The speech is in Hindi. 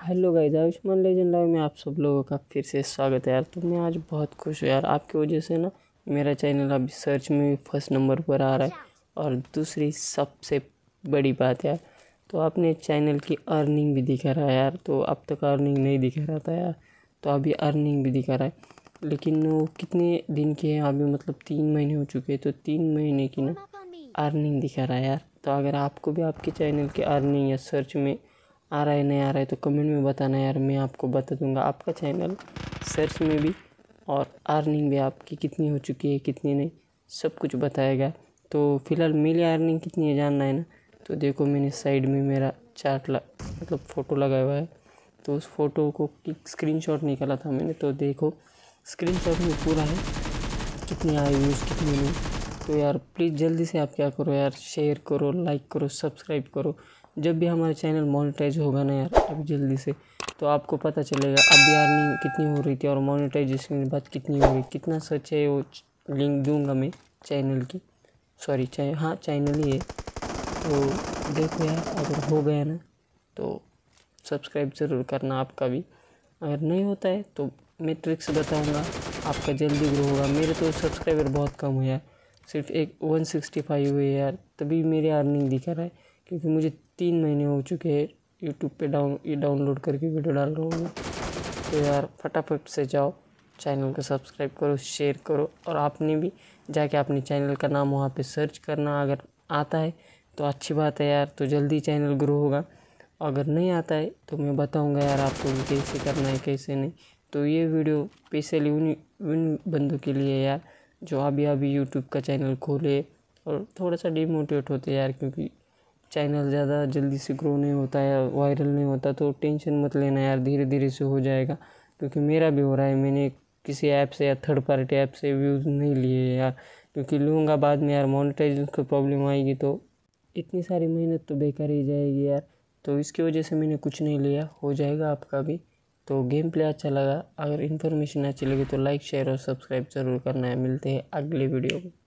Hello guys, Ayushman legend live में आप सब लोगों का फिर से स्वागत है यार। तो मैं आज बहुत खुश हूँ यार, आपकी वजह से ना मेरा चैनल अभी सर्च में भी फर्स्ट नंबर पर आ रहा है। और दूसरी सबसे बड़ी बात यार, तो आपने चैनल की अर्निंग भी दिखा रहा है यार। तो अब तक अर्निंग नहीं दिखा रहा था यार, तो अभी अर्निंग भी दिखा रहा है। लेकिन वो कितने दिन की है अभी, मतलब 3 महीने हो चुके हैं, तो 3 महीने की ना अर्निंग दिखा रहा है यार। तो अगर आपको भी आपके चैनल की अर्निंग या सर्च में आ रहा है नहीं आ रहा है तो कमेंट में बताना यार, मैं आपको बता दूंगा आपका चैनल सर्च में भी और अर्निंग भी आपकी कितनी हो चुकी है कितनी नहीं, सब कुछ बताएगा। तो फिलहाल मेरी अर्निंग कितनी है जानना है ना, तो देखो मैंने साइड में मेरा चार्ट मतलब फ़ोटो लगाया हुआ है। तो उस फ़ोटो को स्क्रीनशॉट निकाला था मैंने, तो देखो स्क्रीनशॉट में पूरा है कितनी आई व्यूज़ कितनी नहीं। तो यार प्लीज़ जल्दी से आप क्या करो यार, शेयर करो, लाइक करो, सब्सक्राइब करो। जब भी हमारा चैनल मोनेटाइज होगा ना यार, अब जल्दी से, तो आपको पता चलेगा अभी अर्निंग कितनी हो रही थी और मोनेटाइजेशन के बाद कितनी हो गई। कितना सच है वो लिंक दूंगा मैं चैनल की, सॉरी हाँ चैनल ही है। तो देखो यार, अगर हो गया ना तो सब्सक्राइब ज़रूर करना आपका भी। अगर नहीं होता है तो मैं ट्रिक्स बताऊंगा, आपका जल्दी ग्रो होगा। मेरे तो सब्सक्राइबर बहुत कम हुए यार, सिर्फ 165 हुए यार, तभी मेरे अर्निंग दिखा रहा है। क्योंकि मुझे 3 महीने हो चुके हैं यूट्यूब पे डाउनलोड करके वीडियो डाल रहा हूँ। तो यार फटाफट से जाओ, चैनल को सब्सक्राइब करो, शेयर करो। और आपने भी जाके अपने चैनल का नाम वहाँ पे सर्च करना, अगर आता है तो अच्छी बात है यार, तो जल्दी चैनल ग्रो होगा। अगर नहीं आता है तो मैं बताऊंगा यार आपको कैसे करना है कैसे नहीं। तो ये वीडियो स्पेशली उन बंदों के लिए यार जो अभी अभी यूट्यूब का चैनल खोले और थोड़ा सा डिमोटिवेट होते हैं यार, क्योंकि चैनल ज़्यादा जल्दी से ग्रो नहीं होता है, वायरल नहीं होता। तो टेंशन मत लेना यार, धीरे धीरे से हो जाएगा। क्योंकि मेरा भी हो रहा है, मैंने किसी ऐप से या थर्ड पार्टी ऐप से व्यूज़ नहीं लिए यार, क्योंकि लूँगा बाद में यार मोनेटाइजेशन को प्रॉब्लम आएगी तो इतनी सारी मेहनत तो बेकार ही जाएगी यार। तो इसकी वजह से मैंने कुछ नहीं लिया, हो जाएगा आपका भी। तो गेम प्ले अच्छा लगा, अगर इन्फॉर्मेशन अच्छी लगी तो लाइक शेयर और सब्सक्राइब ज़रूर करना है। मिलते हैं अगले वीडियो में।